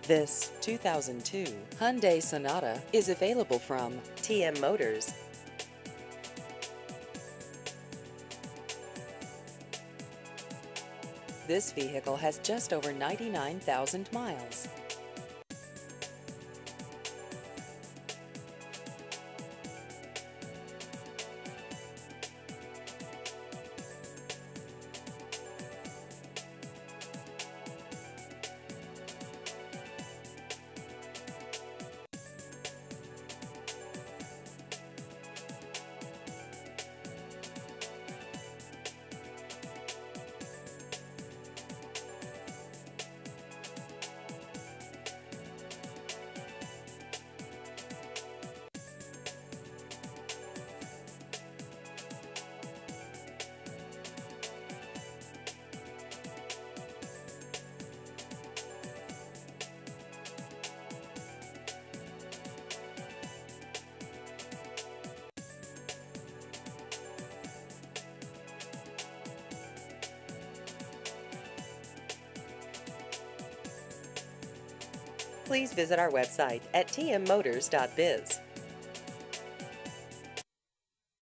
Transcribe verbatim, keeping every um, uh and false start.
This two thousand two Hyundai Sonata is available from T M Motors. This vehicle has just over ninety-nine thousand miles. Please visit our website at t m motors dot biz.